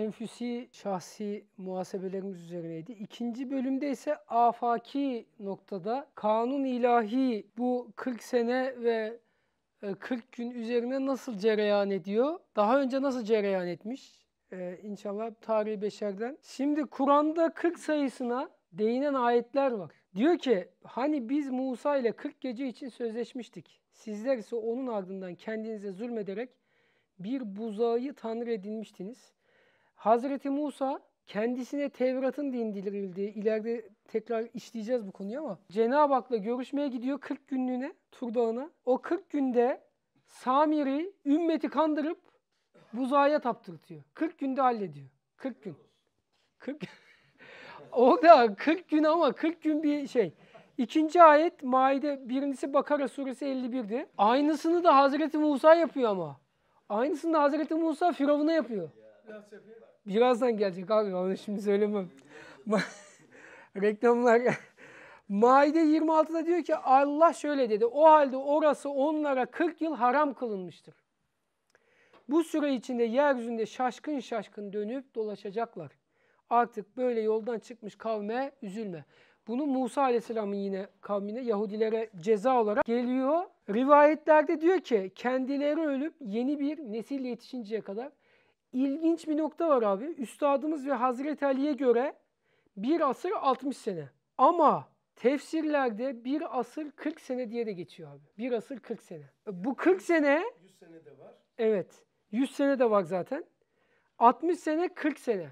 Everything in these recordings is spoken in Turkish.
enfüsi şahsi muhasebelerimiz üzerineydi. İkinci bölümde ise afaki noktada kanun ilahi bu 40 sene ve 40 gün üzerine nasıl cereyan ediyor? Daha önce nasıl cereyan etmiş? İnşallah tarih-i beşerden. Şimdi Kur'an'da 40 sayısına değinen ayetler var. Diyor ki hani biz Musa ile 40 gece için sözleşmiştik. Sizler ise onun ardından kendinize zulmederek bir buzağı tanrı edinmiştiniz. Hazreti Musa kendisine Tevrat'ın dindirildiği, ileride tekrar işleyeceğiz bu konuyu ama Cenab-ı Hak'la görüşmeye gidiyor 40 günlüğüne Tur Dağı'na. O 40 günde Samiri ümmeti kandırıp buzağa taptırtıyor. 40 günde hallediyor. 40 gün. 40 O da 40 gün ama 40 gün bir şey. İkinci ayet Maide, birincisi Bakara suresi 51'di. Aynısını da Hazreti Musa yapıyor ama. Aynısını da Hazreti Musa Firavun'a yapıyor. Birazdan gelecek abi, onu şimdi söylemem. Reklamlar. Maide 26'da diyor ki Allah şöyle dedi. O halde orası onlara 40 yıl haram kılınmıştır. Bu süre içinde yeryüzünde şaşkın şaşkın dönüp dolaşacaklar. Artık böyle yoldan çıkmış kavme üzülme. Bunu Musa Aleyhisselam'ın yine kavmine, Yahudilere ceza olarak geliyor. Rivayetlerde diyor ki kendileri ölüp yeni bir nesil yetişinceye kadar. İlginç bir nokta var abi. Üstadımız ve Hazreti Ali'ye göre bir asır 60 sene. Ama tefsirlerde bir asır 40 sene diye de geçiyor abi. Bir asır 40 sene. Bu 40 sene... 100 sene de var. Evet. 100 sene de var zaten. 60 sene, 40 sene.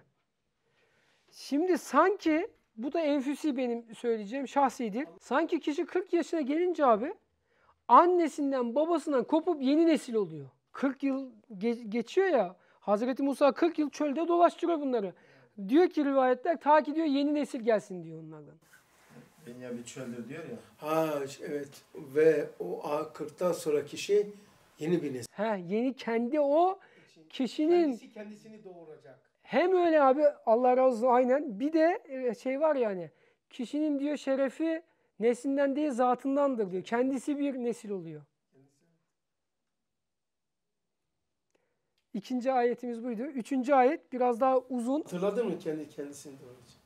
Şimdi sanki, bu da enfüsi benim söyleyeceğim, şahsidir. Sanki kişi 40 yaşına gelince abi, annesinden babasından kopup yeni nesil oluyor. 40 yıl geçiyor ya, Hazreti Musa 40 yıl çölde dolaştırıyor bunları. Diyor ki rivayetler, ta ki diyor yeni nesil gelsin diyor onlardan. Dünya bir çöldür diyor ya. Ha evet, ve o 40'tan sonra kişi yeni bir nesil. Yeni kendi o kişinin... Kendisini doğuracak. Hem öyle abi, Allah razı olsun, aynen. Bir de şey var yani, kişinin diyor şerefi neslinden değil zatındandır diyor. Kendisi bir nesil oluyor. İkinci ayetimiz buydu. Üçüncü ayet biraz daha uzun. Hatırladın mı kendisini doğuracak?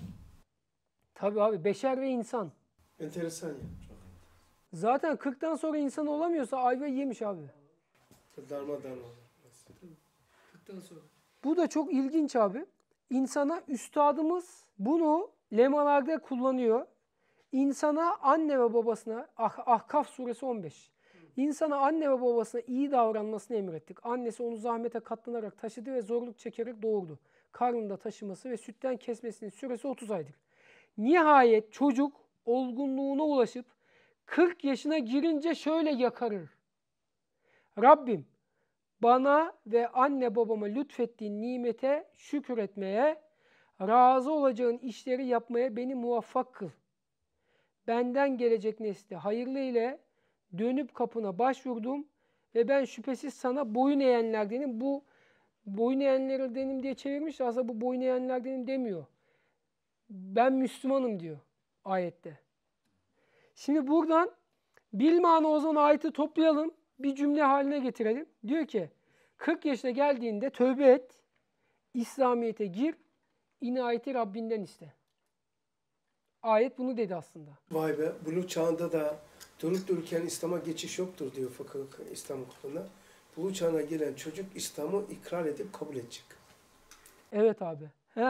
Tabii abi, beşer ve insan. Enteresan ya. Zaten 40'tan sonra insan olamıyorsa ayvayı yemiş abi. Darmadağın olur. 40'tan sonra. Bu da çok ilginç abi. İnsana üstadımız bunu lemalarda kullanıyor. İnsana anne ve babasına, Ahkaf suresi 15. İnsana anne ve babasına iyi davranmasını emrettik. Annesi onu zahmete katlanarak taşıdı ve zorluk çekerek doğurdu. Karnında taşıması ve sütten kesmesinin süresi 30 aydır. Nihayet çocuk olgunluğuna ulaşıp 40 yaşına girince şöyle yakarır. Rabbim, bana ve anne babama lütfettiğin nimete şükür etmeye, razı olacağın işleri yapmaya beni muvaffak kıl. Benden gelecek nesli hayırlı ile dönüp kapına başvurdum ve ben şüphesiz sana boyun eğenlerdenim. Bu boyun eğenlerdenim diye çevirmiş. Aslında bu boyun eğenlerdenim demiyor. Ben Müslümanım diyor ayette. Şimdi buradan bilmana o zaman ayeti toplayalım. Bir cümle haline getirelim. Diyor ki 40 yaşına geldiğinde tövbe et, İslamiyet'e gir, inayeti Rabbinden iste. Ayet bunu dedi aslında. Vay be, Buluğ çağında da durup dururken İslam'a geçiş yoktur diyor fıkıh İslam hukukunda. Buluğ çağına gelen çocuk İslam'ı ikrar edip kabul edecek. Evet abi.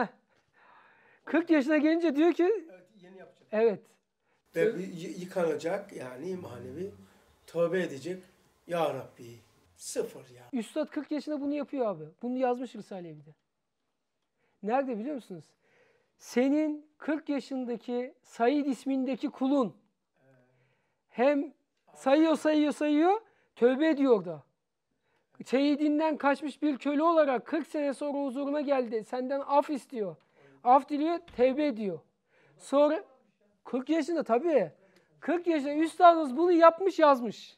40 yaşına gelince diyor ki Evet, yeni yapacak. evet. Ve yıkanacak, yani manevi tövbe edecek. Ya Rabbi, sıfır ya. Üstad 40 yaşında bunu yapıyor abi. Bunu yazmış Risale-i Evi'de. Nerede biliyor musunuz? Senin 40 yaşındaki Said ismindeki kulun hem sayıyor, tövbe ediyor da. Şehidinden kaçmış bir köle olarak 40 sene sonra huzuruna geldi. Senden af istiyor. Af diliyor, tevbe ediyor. Sonra 40 yaşında tabii. 40 yaşında üstadımız bunu yapmış, yazmış.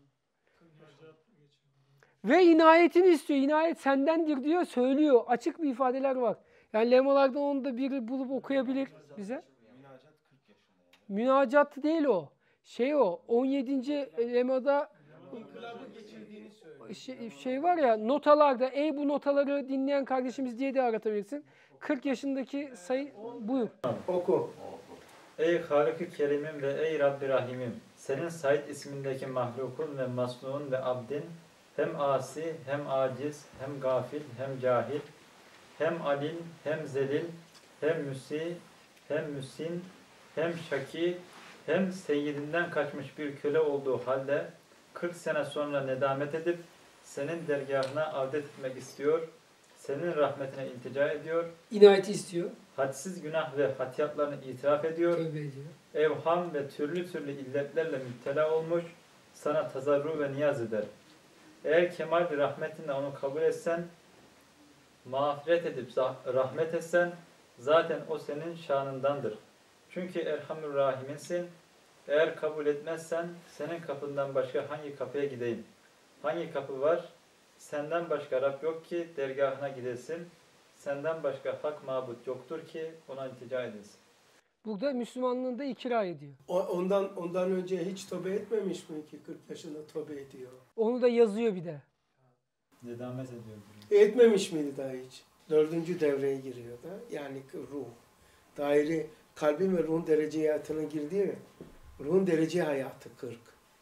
Ve inayetini istiyor. İnayet sendendir diyor, söylüyor. Açık bir ifadeler var. Yani lemalardan onu da biri bulup okuyabilir bize. Münacat 40 yaşında yani. Münacat değil o. O 17. lemada İnkılabı geçirdiğini söylüyor. şey var ya, notalarda ey bu notaları dinleyen kardeşimiz diye de aratabilirsin. 40 yaşındaki sayı buyur. Oku. Ey Halık-ı Kerim'im ve ey Rabbi Rahim'im, senin Said ismindeki mahlukun ve masnuun ve abdin hem asi, hem aciz, hem gafil, hem cahil, hem alim, hem zelil, hem müsi, hem müsin, hem şaki, hem seyyidinden kaçmış bir köle olduğu halde 40 sene sonra nedamet edip senin dergahına avdet etmek istiyor, senin rahmetine iltica ediyor, İnayeti istiyor. hadsiz günah ve hatiyatlarını itiraf ediyor, Tövbe ediyor. evham ve türlü türlü illetlerle müptela olmuş, sana tazarru ve niyaz eder. Eğer kemal rahmetinle onu kabul etsen, mağfiret edip rahmet etsen, zaten o senin şanındandır. Çünkü Erhamur Rahim'insin. Eğer kabul etmezsen, senin kapından başka hangi kapıya gideyim? Hangi kapı var? Senden başka Rab yok ki dergahına gidesin. Senden başka hak mabut yoktur ki ona iltica edilsin. Burada Müslümanlığını da ikrar ediyor. Ondan önce hiç tövbe etmemiş mi ki 40 yaşında tövbe ediyor? Onu da yazıyor bir de. Nedamet ediyor. Etmemiş miydi daha hiç? 4. devreye giriyor da. Yani ruh. Daire, kalbin ve ruhun derece hayatına girdi ya. Ruhun derece hayatı 40.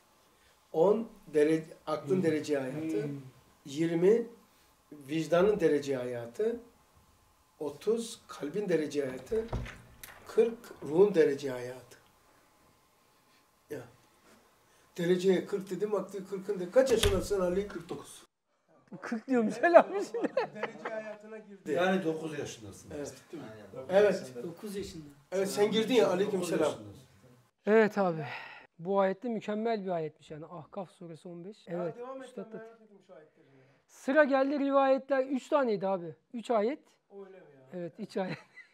10 aklın derece hayatı. 20 vicdanın derece hayatı. 30 kalbin derece hayatı. 40 ruhun derece hayatı. Ya. Dereceye 40 dedim, aklı 40'ın de. Kaç yaşındasın Ali? 49. 40 diyorum selam. Derece hayatına girdi. Yani 9 yaşındasın. Evet. Evet. 9 yaşında. Evet sen girdin ya, aleykümselam. Evet abi. Bu ayette mükemmel bir ayetmiş yani. Ahkaf suresi 15. Evet. Devam et, Üstad ben da- merak ettim şu ayetleri ya. Sıra geldi rivayetler. 3 taneydi abi. 3 ayet. Öyle mi ya? Evet 3 ayet.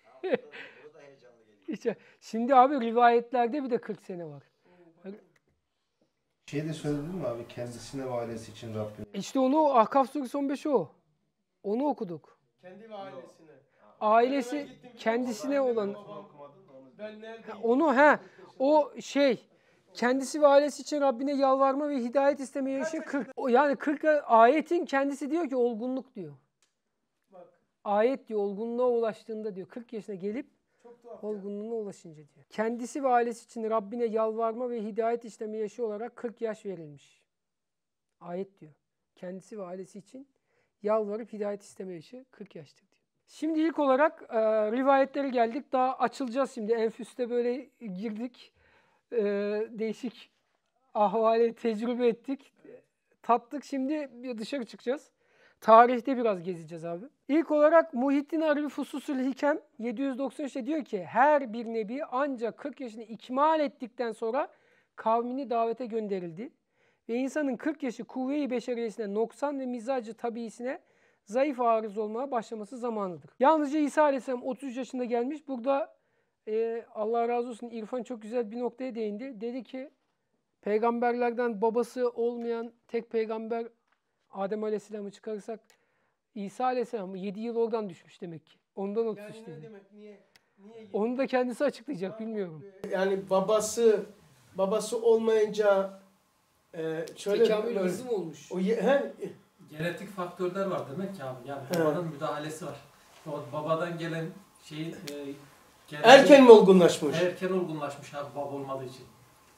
Şimdi abi rivayetlerde bir de 40 sene var. Şey de söyledin mi abi, kendisine ve ailesi için Rabbim? İşte onu Ahkaf suresi 15 o. Onu okuduk. Kendi ve ailesine. Ailesi kendisine olan Ben neredeyim? onu o şey kendisi ve ailesi için Rabbine yalvarma ve hidayet isteme yaşı 40. Yani 40 ayetin kendisi diyor ki olgunluk diyor. Bak, Ayet diyor olgunluğa ulaştığında diyor 40 yaşına gelip çok tuhaf ya. olgunluğuna ulaşınca diyor. Kendisi ve ailesi için Rabbine yalvarma ve hidayet isteme yaşı olarak 40 yaş verilmiş. Ayet diyor. Kendisi ve ailesi için yalvarıp hidayet isteme yaşı 40 yaştır diyor. Şimdi ilk olarak rivayetlere geldik. Daha açılacağız şimdi. Enfüste böyle girdik. Değişik ahvali tecrübe ettik. Tattık. Şimdi bir dışarı çıkacağız. Tarihte biraz gezeceğiz abi. İlk olarak Muhittin Arabi Fususül Hikem 793'te diyor ki her bir nebi ancak 40 yaşını ikmal ettikten sonra kavmini davete gönderildi. Ve insanın 40 yaşı kuvve-i beşeriyesine noksan ve mizacı tabiisine zayıf arız olmaya başlaması zamanıdır. Yalnızca İsa Aleyhisselam 33 yaşında gelmiş. Burada Allah razı olsun İrfan çok güzel bir noktaya değindi. Dedi ki peygamberlerden babası olmayan tek peygamber Adem Aleyhisselam'ı çıkarırsak İsa Aleyhisselam 7 yıl oradan düşmüş demek ki. Ondan 33 Yani dedi. ne demek? Niye? Onu da kendisi açıklayacak bilmiyorum. Yani babası olmayınca şöyle Tekamül hızı mı olmuş? Genetik faktörler var demek ki abi. Yani He. babanın müdahalesi var. O babadan gelen şeyin erken mi olgunlaşmış? erken olgunlaşmış abi baba olmadığı için.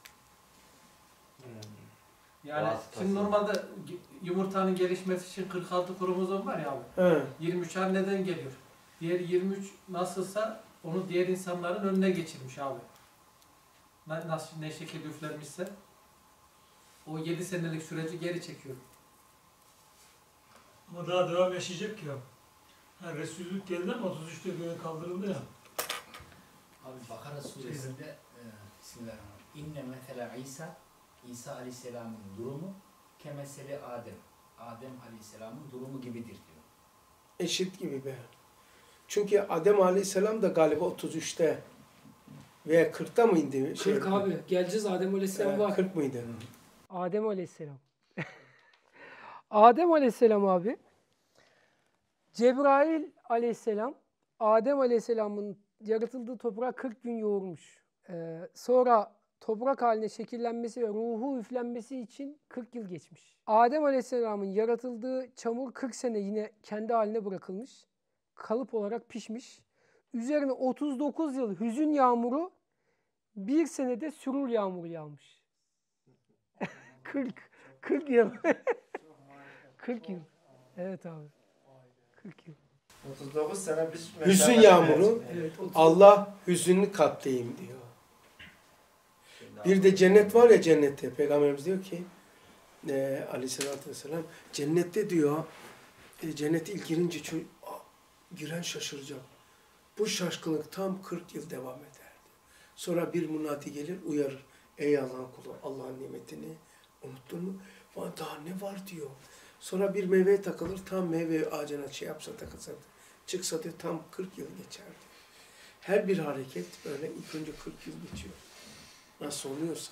Yani Vasıtası. şimdi normalde yumurtanın gelişmesi için 46 kromozom var ya abi. He. 23 anneden geliyor. Diğer 23 nasılsa onu diğer insanların önüne geçirmiş abi. Nasıl ne şekilde üflenmişse o 7 senelik süreci geri çekiyor. Ama daha devam yaşayacak ya. Yani Resullük geldi ama 33'te göğe kaldırıldı ya. Abi Bakara suresinde Bismillahirrahmanirrahim. İnne mesela İsa Aleyhisselam'ın durumu kemeseli Adem Aleyhisselam'ın durumu gibidir diyor. Eşit gibi be. Çünkü Adem Aleyhisselam da galiba 33'te veya 40'ta mı indi? 40 abi. Geleceğiz Adem Aleyhisselam var. 40 mıydı? Adem Aleyhisselam. Adem Aleyhisselam abi. Cebrail Aleyhisselam Adem Aleyhisselam'ın yaratıldığı toprağa 40 gün yoğurmuş. Sonra toprak haline şekillenmesi ve ruhu üflenmesi için 40 yıl geçmiş. Adem Aleyhisselam'ın yaratıldığı çamur 40 sene yine kendi haline bırakılmış. Kalıp olarak pişmiş. Üzerine 39 yıl hüzün yağmuru, bir senede sürur yağmuru yağmış. 40 yıl. 40 yıl. Evet abi. 40 yıl. 39 sene biz Hüzün meşakkatli yağmuru, yaşadık. Evet, 30 Allah hüzünlü katlayayım diyor. Bir de cennet var ya cennette. Peygamberimiz diyor ki aleyhissalatü vesselam cennette diyor cennete ilk girince giren şaşıracak. Bu şaşkınlık tam 40 yıl devam eder. Sonra bir munadi gelir uyarır. Ey Allah'ın kulu Allah'ın nimetini unuttun mu? Daha ne var diyor. Sonra bir meyveye takılır tam meyve ağacına şey yapsa takılsa çıksa diyor tam 40 yıl geçer diyor. Her bir hareket böyle ilk önce 40 yıl geçiyor. Nasıl oluyorsa.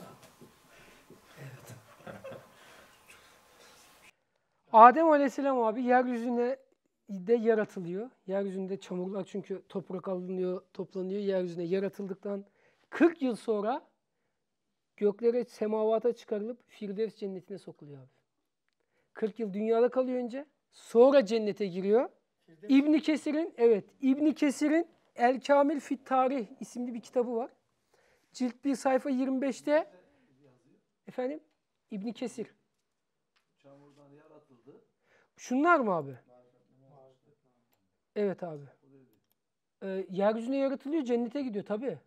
Adem Aleyhisselam abi yeryüzüne de yaratılıyor. Yeryüzünde çamurlar çünkü toprak alınıyor, toplanıyor. Yeryüzüne yaratıldıktan 40 yıl sonra göklere, semavata çıkarılıp Firdevs cennetine sokuluyor abi. 40 yıl dünyada kalıyor önce. Sonra cennete giriyor. İbn Kesir'in El Kamil Fit Tarih isimli bir kitabı var. Cilt 1 sayfa 25'te efendim İbn Kesir. Çamurdan yaratıldı. Şunlar mı abi? Evet abi. Yeryüzüne yaratılıyor, cennete gidiyor tabii.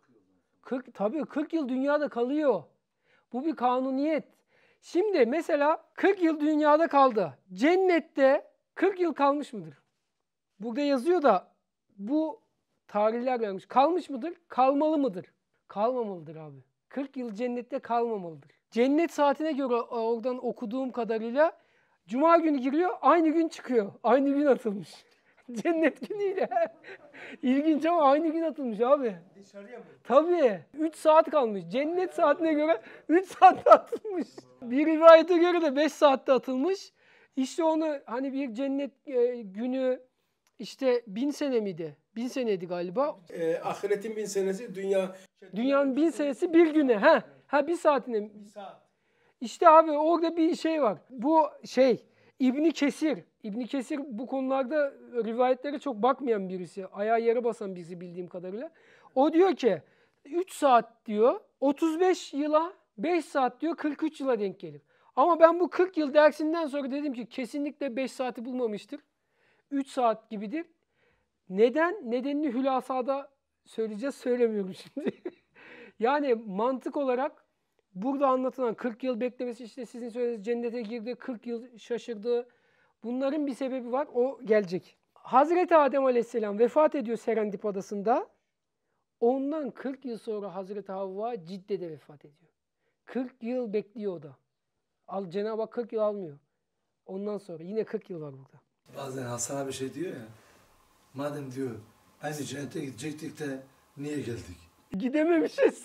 40 yıl dünyada kalıyor. Bu bir kanuniyet. Şimdi mesela 40 yıl dünyada kaldı. Cennette 40 yıl kalmış mıdır? Burada yazıyor da bu tarihler vermiş. Kalmış mıdır? Kalmalı mıdır? Kalmamalıdır abi. 40 yıl cennette kalmamalıdır. Cennet saatine göre oradan okuduğum kadarıyla Cuma günü giriyor, aynı gün çıkıyor. Aynı gün atılmış. Cennet günüyle. İlginç ama aynı gün atılmış abi. Dışarıya mı? Tabii. 3 saat kalmış. Cennet saatine göre 3 saatte atılmış. Bir rivayete göre de 5 saatte atılmış. İşte onu hani bir cennet günü işte 1000 sene miydi? 1000 seneydi galiba. Ahiretin 1000 senesi Dünyanın 1000 senesi bir güne. Ha bir saatine. Bir saat. İşte abi orada bir şey var. Bu İbn Kesir. İbn Kesir bu konularda rivayetlere çok bakmayan birisi. Ayağı yere basan birisi bildiğim kadarıyla. O diyor ki 3 saat diyor 35 yıla 5 saat diyor 43 yıla denk gelir. Ama ben bu 40 yıl dersinden sonra dedim ki kesinlikle 5 saati bulmamıştır. 3 saat gibidir. Neden? Nedenini hülasada söyleyeceğiz. Söylemiyorum şimdi. Yani mantık olarak burada anlatılan 40 yıl beklemesi işte sizin söylediğiniz cennete girdi, 40 yıl şaşırdı. Bunların bir sebebi var. O gelecek. Hazreti Adem Aleyhisselam vefat ediyor Serendip Adası'nda. Ondan 40 yıl sonra Hazreti Havva Cidde'de vefat ediyor. 40 yıl bekliyor o da. Cenab-ı Hak 40 yıl almıyor. Ondan sonra yine 40 yıl var burada. Bazen Hasan abi şey diyor ya, madem diyor aynı cennete gidecektik de niye geldik? Gidememişiz.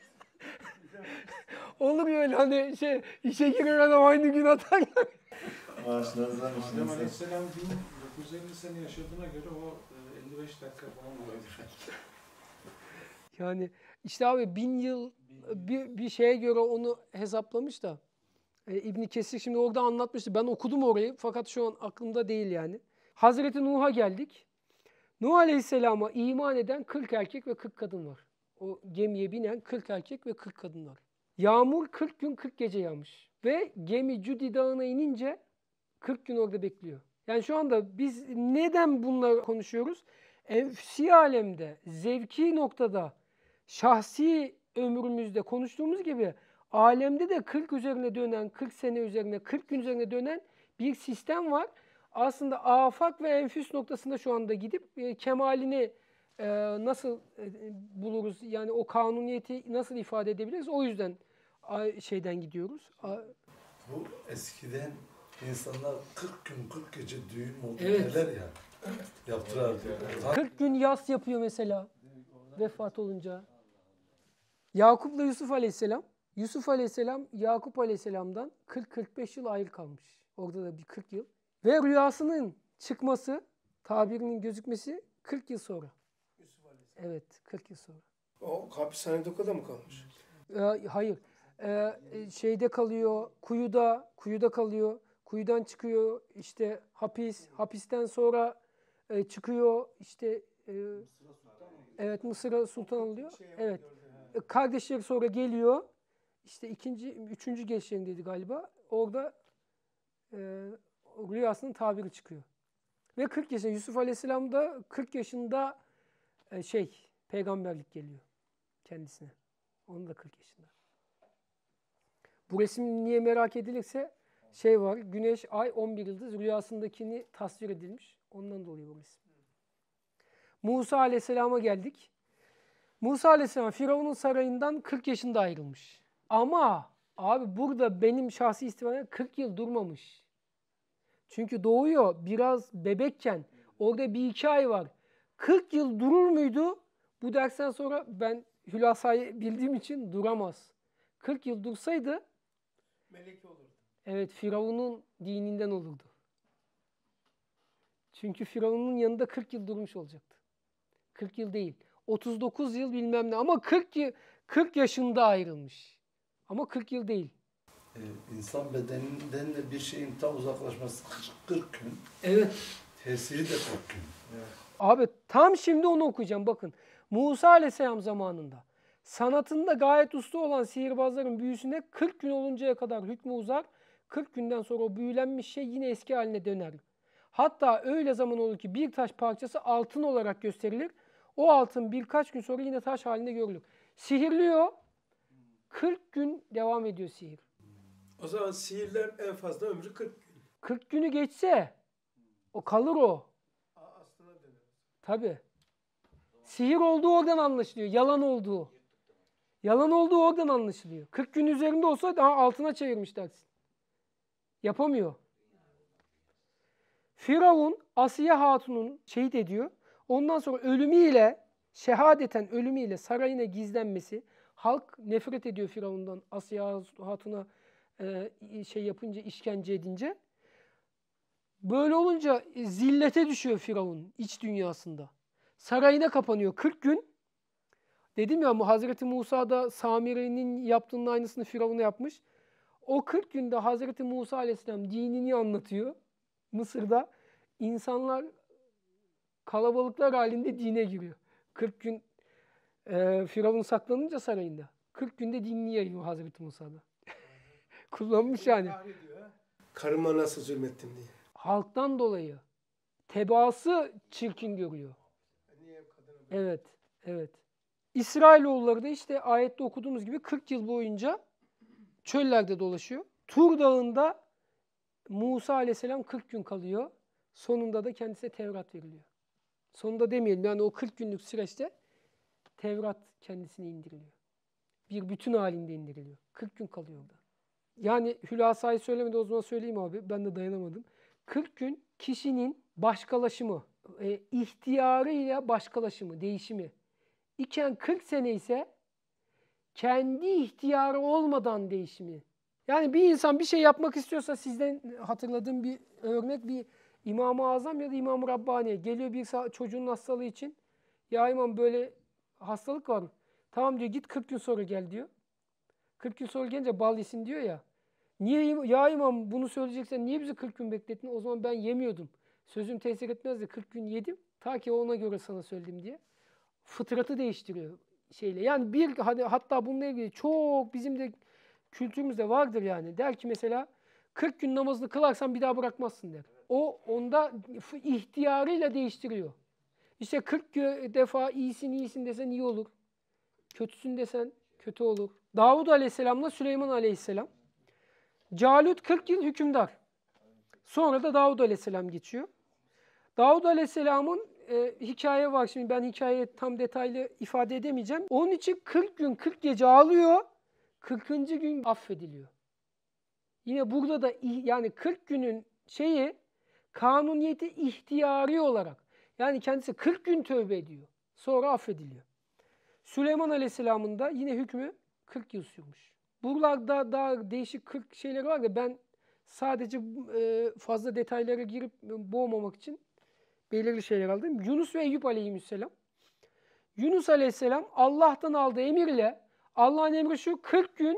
Olur ya öyle hani işe giren adam aynı gün atarlar. Maaşlarınızdan Adem işinize. Aleyhisselam 1950 sene yaşadığına göre o 55 dakika falan oluyor. Yani işte abi 1000 yıl bir şeye göre onu hesaplamış da İbn Kesir şimdi orada anlatmıştı. Ben okudum orayı fakat şu an aklımda değil yani. Hazreti Nuh'a geldik. Nuh Aleyhisselam'a iman eden 40 erkek ve 40 kadın var. O gemiye binen 40 erkek ve 40 kadın var. Yağmur 40 gün 40 gece yağmış. Ve gemi Cudi Dağı'na inince 40 gün orada bekliyor. Yani şu anda biz neden bunları konuşuyoruz? Enfsi alemde, zevki noktada, şahsi ömrümüzde konuştuğumuz gibi alemde de 40 üzerine dönen, 40 sene üzerine, 40 gün üzerine dönen bir sistem var. Aslında afak ve enfüs noktasında şu anda gidip kemalini nasıl buluruz? Yani o kanuniyeti nasıl ifade edebiliriz? O yüzden şeyden gidiyoruz. Bu eskiden insanlar 40 gün 40 gece düğün oldu Evet. derler ya, yaptırardı. 40 gün yas yapıyor mesela vefat olunca. Yakup'la Yusuf Aleyhisselam. Yusuf Aleyhisselam Yakup Aleyhisselam'dan 40-45 yıl ayrı kalmış. Orada da bir 40 yıl. Ve rüyasının çıkması, tabirinin gözükmesi 40 yıl sonra. Evet, 40 yıl sonra. O hapishanede o kadar mı kalmış? Hayır. Şeyde kalıyor, kuyuda kalıyor. Kuyudan çıkıyor, işte hapisten sonra çıkıyor, işte evet Mısır'a sultan oluyor. Evet. Kardeşleri sonra geliyor. İşte üçüncü gelişlerindeydi galiba. Orada rüyasının tabiri çıkıyor. Ve 40 yaşında Yusuf Aleyhisselam da 40 yaşında peygamberlik geliyor kendisine. Onun da 40 yaşında. Bu resim niye merak edilirse var. Güneş, ay, 11 yıldız rüyasındakini tasvir edilmiş. Ondan dolayı bu resim. Musa Aleyhisselam'a geldik. Musa Aleyhisselam Firavun'un sarayından 40 yaşında ayrılmış. Ama abi burada benim şahsi istifadem 40 yıl durmamış. Çünkü doğuyor biraz bebekken. Orada bir hikaye var. 40 yıl durur muydu? Bu dersten sonra ben hülasayı bildiğim için duramaz. 40 yıl dursaydı melek olurdu. Evet, Firavun'un dininden olurdu. Çünkü Firavun'un yanında 40 yıl durmuş olacaktı. 40 yıl değil. 39 yıl bilmem ne ama 40 yaşında ayrılmış. Ama 40 yıl değil. İnsan bedeninden de bir şeyin tam uzaklaşması 40 gün. Evet. Tesiri de 40 gün. Evet. Abi tam şimdi onu okuyacağım bakın. Musa Aleyhisselam zamanında sanatında gayet usta olan sihirbazların büyüsüne 40 gün oluncaya kadar hükmü uzar. 40 günden sonra o büyülenmiş şey yine eski haline döner. Hatta öyle zaman olur ki bir taş parçası altın olarak gösterilir. O altın birkaç gün sonra yine taş halinde görülür. Sihirliyor. 40 gün devam ediyor sihir. O zaman sihirler en fazla ömrü 40 gün. 40 günü geçse o kalır o. Aslına döner. Tabii. Sihir olduğu oradan anlaşılıyor. Yalan olduğu. Yalan olduğu oradan anlaşılıyor. 40 gün üzerinde olsa daha altına çevirmiş dersin. Yapamıyor. Firavun Asiye Hatun'un şehit ediyor. Ondan sonra şehadeten ölümüyle sarayına gizlenmesi. Halk nefret ediyor Firavun'dan. Asiye Hatun'a yapınca, işkence edince. Böyle olunca zillete düşüyor Firavun iç dünyasında. Sarayına kapanıyor 40 gün. Dedim ya Hazreti Musa da Samire'nin yaptığının aynısını Firavun'a yapmış. O 40 günde Hazreti Musa Aleyhisselam dinini anlatıyor. Mısır'da insanlar kalabalıklar halinde dine giriyor. 40 gün Firavun saklanınca sarayında. 40 günde dinini yayıyor Hazreti Musa'da. Kullanmış yani. Karıma nasıl zulmettim diye. Halktan dolayı. Tebaası çirkin görüyor. Evet, evet. İsrailoğulları da işte ayette okuduğumuz gibi 40 yıl boyunca çöllerde dolaşıyor. Tur Dağı'nda Musa Aleyhisselam 40 gün kalıyor. Sonunda da kendisine Tevrat veriliyor. Sonunda demeyelim yani o 40 günlük süreçte Tevrat kendisine indiriliyor. Bir bütün halinde indiriliyor. 40 gün kalıyor orada. Yani hülasayı söylemedi o zaman söyleyeyim abi. Ben de dayanamadım. 40 gün kişinin başkalaşımı, ihtiyarıyla başkalaşımı, değişimi. İken 40 sene ise kendi ihtiyarı olmadan değişimi. Yani bir insan bir şey yapmak istiyorsa sizden hatırladığım bir örnek bir İmam-ı Azam ya da İmam-ı Rabbani geliyor bir çocuğun hastalığı için. Ya imam böyle hastalık var. Tamam diyor git 40 gün sonra gel diyor. 40 gün sonra gelince bal yesin diyor ya. Niye ya imam bunu söyleyeceksen niye bizi 40 gün beklettin? O zaman ben yemiyordum. Sözüm tesir etmezdi. 40 gün yedim. Ta ki ona göre sana söyledim diye. Fıtratı değiştiriyor şeyle. Yani hatta bununla ilgili çok bizim de kültürümüzde vardır yani. Der ki mesela 40 gün namazını kılarsan bir daha bırakmazsın der. O onda ihtiyarıyla değiştiriyor. İşte 40 defa iyisin desen iyi olur. Kötüsün desen kötü olur. Davud Aleyhisselam'la Süleyman Aleyhisselam. Calut 40 yıl hükümdar. Sonra da Davud Aleyhisselam geçiyor. Davud Aleyhisselam'ın hikaye var. Şimdi ben hikayeyi tam detaylı ifade edemeyeceğim. Onun için 40 gün 40 gece ağlıyor. 40. gün affediliyor. Yine burada da yani 40 günün kanuniyeti ihtiyari olarak. Yani kendisi 40 gün tövbe ediyor. Sonra affediliyor. Süleyman Aleyhisselam'ın da yine hükmü 40 yıl sürmüş. Buralarda daha değişik 40 şeyler var da ben sadece fazla detaylara girip boğmamak için belirli şeyler aldım. Yunus ve Eyüp Aleyhisselam. Yunus Aleyhisselam Allah'tan aldığı emirle Allah'ın emri şu, 40 gün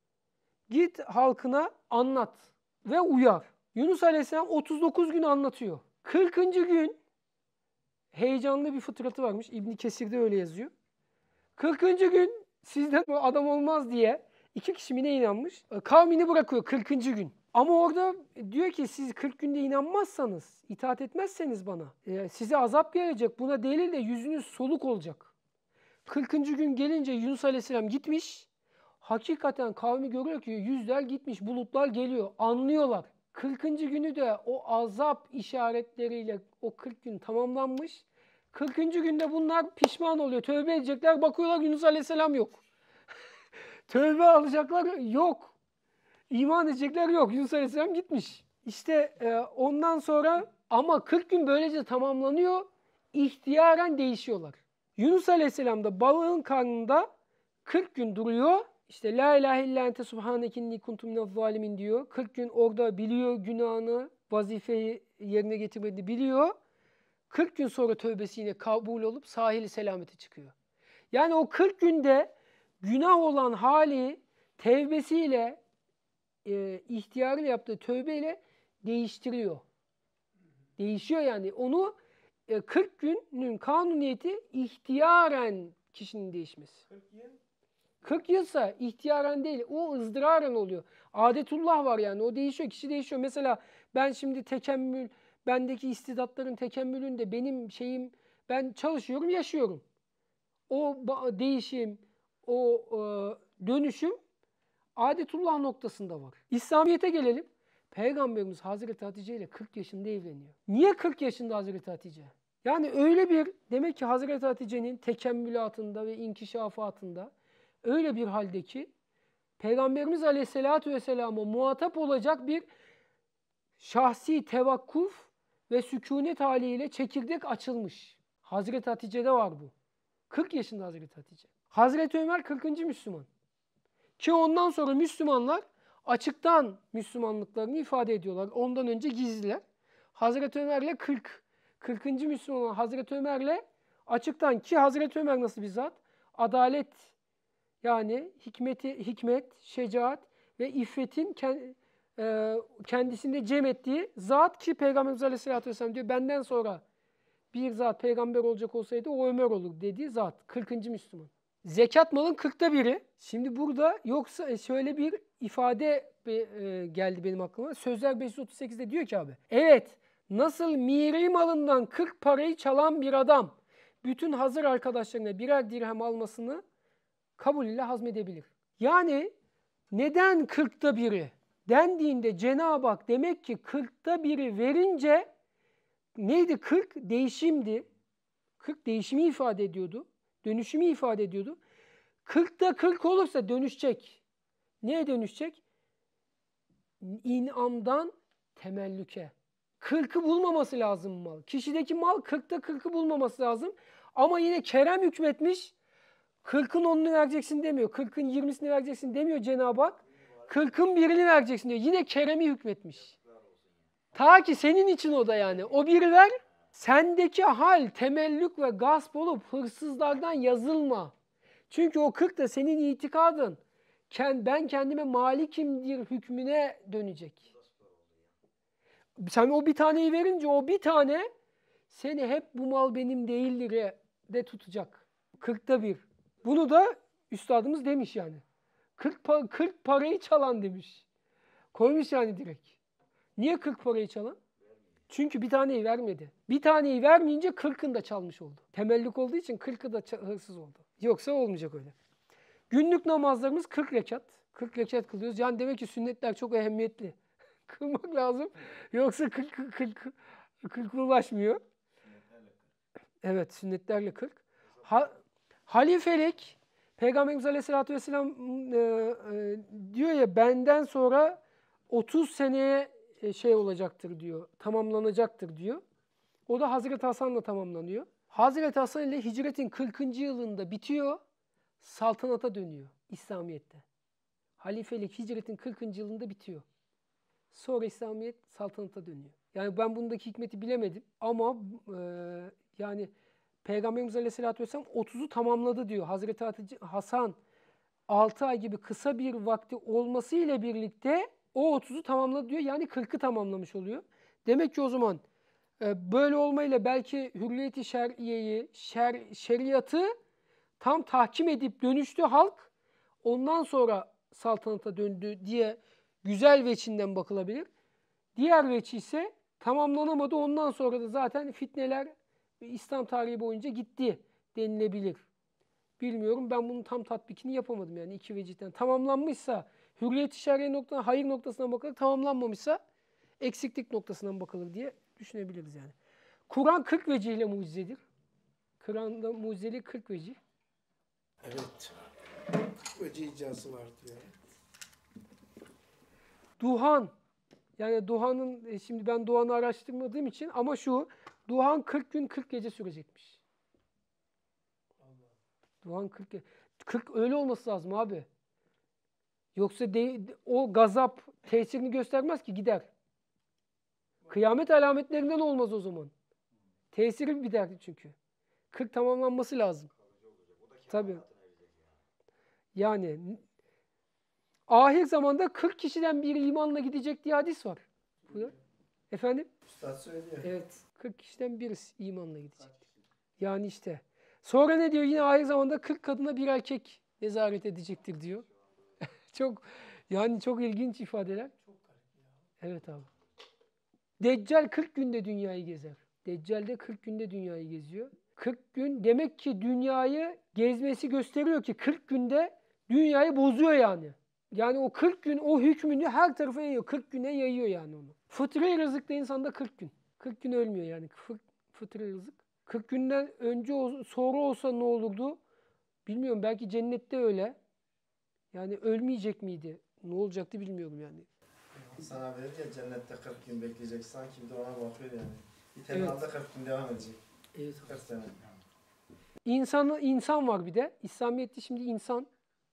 git halkına anlat ve uyar. Yunus Aleyhisselam 39 gün anlatıyor. 40. gün heyecanlı bir fıtratı varmış. İbn Kesir'de öyle yazıyor. 40. gün sizden bu adam olmaz diye 2 kişi mi ne inanmış? Kavmini bırakıyor 40. gün. Ama orada diyor ki siz 40 günde inanmazsanız, itaat etmezseniz bana size azap gelecek. Buna delil de yüzünüz soluk olacak. 40. gün gelince Yunus Aleyhisselam gitmiş. Hakikaten kavmi görüyor ki yüzler gitmiş, bulutlar geliyor. Anlıyorlar. 40. günü de o azap işaretleriyle o 40 gün tamamlanmış. 40. günde bunlar pişman oluyor. Tövbe edecekler. Bakıyorlar Yunus Aleyhisselam yok. Tövbe alacaklar yok. İman edecekler yok. Yunus Aleyhisselam gitmiş. İşte ondan sonra ama 40 gün böylece tamamlanıyor. İhtiyaren değişiyorlar. Yunus Aleyhisselam da balığın karnında 40 gün duruyor. İşte la ilahe illa ente subhaneke inni kuntu minez zalimin diyor. 40 gün orada biliyor günahını, vazifeyi yerine getirmediğini biliyor. 40 gün sonra tövbesi yine kabul olup sahili selamete çıkıyor. Yani o 40 günde günah olan hali tevbesiyle, ihtiyarıyla yaptığı tövbeyle değiştiriyor. Değişiyor yani. Onu 40 günün kanuniyeti ihtiyaren kişinin değişmesi. 40 yılsa ihtiyaren değil, o ızdıraren oluyor. Adetullah var yani, o değişiyor, kişi değişiyor. Mesela ben şimdi tekemmül, bendeki istidatların tekemmülünde benim şeyim, ben çalışıyorum, yaşıyorum. O değişim, o dönüşüm adetullah noktasında var. İslamiyet'e gelelim. Peygamberimiz Hazreti Hatice ile 40 yaşında evleniyor. Niye 40 yaşında Hazreti Hatice? Yani öyle bir, demek ki Hazreti Hatice'nin tekemmülatında ve inkişafatında öyle bir haldeki Peygamberimiz Aleyhisselatü Vesselam'a muhatap olacak bir şahsi tevakkuf ve sükunet haliyle çekirdek açılmış. Hazreti Hatice'de var bu. 40 yaşında Hazreti Hatice. Hazreti Ömer 40. Müslüman. Ki ondan sonra Müslümanlar açıktan Müslümanlıklarını ifade ediyorlar. Ondan önce gizliler. Hazreti Ömer'le 40. Müslüman olan Hazreti Ömer'le açıktan, ki Hazreti Ömer nasıl bir zat? Adalet, yani hikmet, şecaat ve iffetin kendisinde cem ettiği zat, ki Peygamberimiz Aleyhisselatü Vesselam diyor benden sonra bir zat peygamber olacak olsaydı o Ömer olur dediği zat. 40. Müslüman. Zekat malın 40'ta biri. Şimdi burada yoksa şöyle bir ifade geldi benim aklıma. Sözler 538'de diyor ki abi. Evet, nasıl miri malından 40 parayı çalan bir adam bütün hazır arkadaşlarına birer dirhem almasını kabul ile hazmedebilir. Yani neden 40'ta biri dendiğinde Cenab-ı Hak demek ki 40'ta biri verince neydi? 40 değişimdi. 40 değişimi ifade ediyordu. Dönüşümü ifade ediyordu. 40'ta 40 olursa dönüşecek. Neye dönüşecek? İnamdan temellüke. 40'ı bulmaması lazım mal. Kişideki mal 40'ta 40'ı bulmaması lazım. Ama yine kerem hükmetmiş. 40'ın 10'unu vereceksin demiyor. 40'ın 20'sini vereceksin demiyor Cenab-ı Hak. 40'ın birini vereceksin diyor. Yine keremi hükmetmiş. Ta ki senin için o da yani. O biri ver. Sendeki hal temellük ve gasp olup hırsızlardan yazılma. Çünkü o 40 da senin itikadın. Ben kendime malikimdir hükmüne dönecek. Sen o bir taneyi verince o bir tane seni hep bu mal benim değildir de tutacak. 40'ta bir. Bunu da üstadımız demiş yani. 40 parayı çalan demiş. Koymuş yani direkt. Niye 40 parayı çalan? Çünkü bir taneyi vermedi. Bir taneyi vermeyince 40'ını da çalmış oldu. Temellük olduğu için 40'ı da hırsız oldu. Yoksa olmayacak öyle. Günlük namazlarımız 40 rekat. 40 rekat kılıyoruz. Yani demek ki sünnetler çok ehemmiyetli. Kılmak lazım. Yoksa 40 ulaşmıyor. Evet, sünnetlerle 40. Halifelik, Peygamberimiz Aleyhisselatü Vesselam diyor ya benden sonra 30 seneye şey olacaktır diyor, tamamlanacaktır diyor. O da Hazreti Hasan'la tamamlanıyor. Hazreti Hasan ile hicretin 40. yılında bitiyor, saltanata dönüyor İslamiyet'te. Halifelik hicretin 40. yılında bitiyor. Sonra İslamiyet saltanata dönüyor. Yani ben bundaki hikmeti bilemedim ama yani Peygamberimiz Aleyhisselatü Vesselam 30'u tamamladı diyor. Hazreti Hasan 6 ay gibi kısa bir vakti olması ile birlikte o 30'u tamamladı diyor. Yani 40'ı tamamlamış oluyor. Demek ki o zaman böyle olmayla belki hürriyeti şer'iyeyi, şeriatı tam tahkim edip dönüştü halk. Ondan sonra saltanata döndü diye güzel veçinden bakılabilir. Diğer veçi ise tamamlanamadı. Ondan sonra da zaten fitneler İslam tarihi boyunca gitti denilebilir. Bilmiyorum. Ben bunun tam tatbikini yapamadım yani iki vecihten. Tamamlanmışsa hürriyet-i şer'iye noktasına, hayır noktasına bakılır. Tamamlanmamışsa eksiklik noktasından bakılır diye düşünebiliriz yani. Kur'an 40 vecihle mucizedir. Kur'an'da mucizeli 40 vecih. Evet. Vecih icazı var diyor. Duhan. Yani duhanın, şimdi ben duhanı araştırmadığım için ama şu, duhan 40 gün 40 gece sürecekmiş. Duhan 40 öyle olması lazım abi. Yoksa o gazap tesirini göstermez ki, gider. Kıyamet alametlerinden olmaz o zaman. Tesiri gider çünkü. 40 tamamlanması lazım. Tabii. Yani ahir zamanda 40 kişiden biri imanla gidecek diye hadis var. Buyur. Efendim? Üstad söylüyor. Evet. 40 kişiden birisi imanla gidecek. Yani işte. Sonra ne diyor? Yine ahir zamanda 40 kadına bir erkek nezaret edecektir diyor. çok ilginç ifadeler. Evet abi. Deccal 40 günde dünyayı gezer. Deccal de 40 günde dünyayı geziyor. 40 gün demek ki dünyayı gezmesi gösteriyor ki 40 günde dünyayı bozuyor yani. Yani o 40 gün o hükmünü her tarafa yayıyor. 40 güne yayıyor yani onu. Fıtri rızık da insanda 40 gün. 40 gün ölmüyor yani. Fıtri rızık. 40 günden önce sonra olsa ne olurdu? Bilmiyorum. Belki cennette öyle. Yani ölmeyecek miydi? Ne olacaktı bilmiyorum yani. Sana verir ya cennette 40 gün bekleyecek. Sanki bir de ona bakıyor yani. Bir tenhalde 40 gün devam edecek. Evet. 40 sene. İnsan var bir de. İslamiyet'te şimdi insan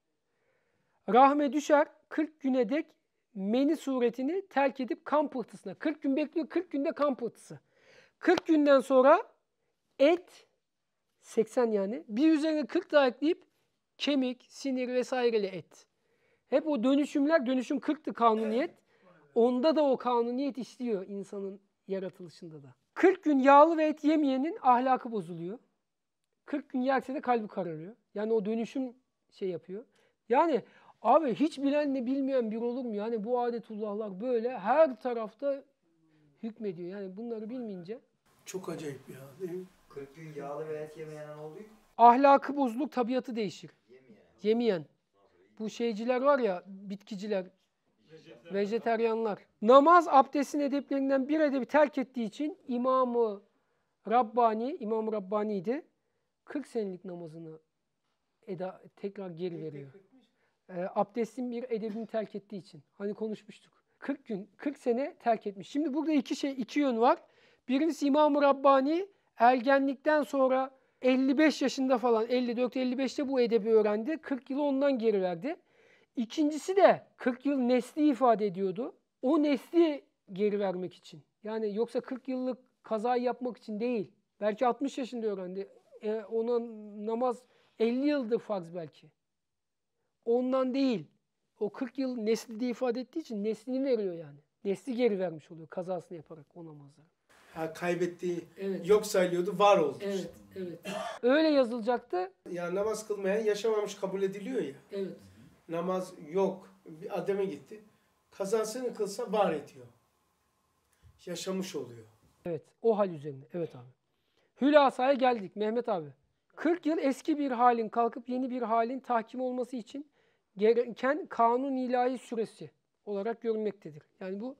rahme düşer 40 güne dek meni suretini terk edip kan pıhtısına. 40 gün bekliyor. 40 günde kan pıhtısı. 40 günden sonra et 80 yani. Bir üzerine 40 daha ekleyip kemik, sinir vesaireli et. Hep o dönüşümler, dönüşüm 40'tı kanuniyet. Onda da o kanuniyet işliyor insanın yaratılışında da. 40 gün yağlı ve et yemeyenin ahlakı bozuluyor. 40 gün yerse de kalbi kararıyor. Yani o dönüşüm yapıyor. Yani abi hiç bilenle bilmeyen bir olur mu? Yani bu adetullahlar böyle her tarafta hükmediyor. Yani bunları bilmeyince. Çok acayip ya değil mi? 40 gün yağlı ve et yemeyen ne oluyor? Ahlakı bozulur, tabiatı değişir. Yemeyen. Bu şeyciler var ya, bitkiciler, vejeteryanlar. Namaz abdestin edeplerinden bir edebi terk ettiği için İmam-ı Rabbani'ydi. 40 senelik namazını tekrar geri veriyor. Abdestin bir edebini terk ettiği için. Hani konuşmuştuk. 40 sene terk etmiş. Şimdi burada iki yön var. Birincisi İmam-ı Rabbani ergenlikten sonra 55 yaşında falan 54-55'te bu edebi öğrendi. 40 yılı ondan geri verdi. İkincisi de 40 yıl nesli ifade ediyordu. O nesli geri vermek için. Yani yoksa 40 yıllık kazayı yapmak için değil. Belki 60 yaşında öğrendi. Ona namaz 50 yıldır farz belki. Ondan değil. O 40 yıl nesli diye ifade ettiği için neslini veriyor yani. Nesli geri vermiş oluyor kazasını yaparak o namazları. Ha, kaybettiği Evet. yok sayılıyordu, var oldu. Evet, evet. Öyle yazılacaktı. Ya namaz kılmayan yaşamamış kabul ediliyor ya. Evet. Namaz yok. Bir ademe gitti. Kazasını kılsa var ediyor. Yaşamış oluyor. Evet, o hal üzerine. Evet abi. Hülasa'ya geldik Mehmet abi. 40 yıl eski bir halin kalkıp yeni bir halin tahkim olması için gereken kanun ilahi süresi olarak görülmektedir. Yani bu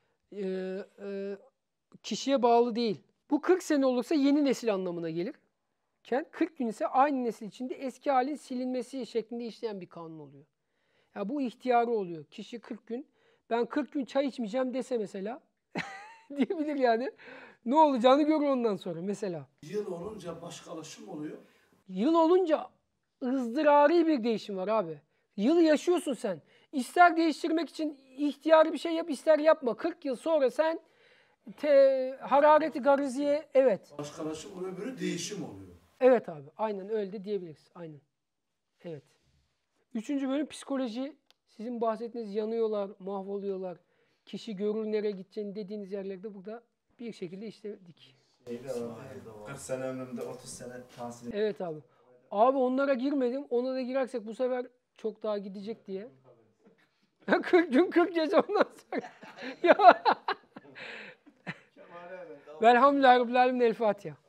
kişiye bağlı değil. Bu 40 sene olursa yeni nesil anlamına gelir. 40 gün ise aynı nesil içinde eski halin silinmesi şeklinde işleyen bir kanun oluyor. Ya bu ihtiyarı oluyor. Kişi 40 gün, ben 40 gün çay içmeyeceğim dese mesela diyebilir yani. Ne olacağını görür ondan sonra mesela. Yıl olunca başkalaşım oluyor. Yıl olunca ızdırari bir değişim var abi. Yılı yaşıyorsun sen. İster değiştirmek için ihtiyari bir şey yap, ister yapma. 40 yıl sonra sen harareti gariziye, evet. Başkalaşım oluyor, böyle değişim oluyor. Evet abi, aynen öyle de diyebiliriz. Aynen. Evet. Üçüncü bölüm psikoloji. Sizin bahsettiğiniz yanıyorlar, mahvoluyorlar. Kişi görür nereye gideceğini dediğiniz yerlerde burada bir şekilde işledik. Neydi abi? 40 sene ömrümde 30 sene tahsil. Evet abi. Abi onlara girmedim. Ona da girersek bu sefer çok daha gidecek diye. 40 gün 40 gece ondan sonra. Ya. Velhamdülillahi Rabbil Alemin. El Fatiha.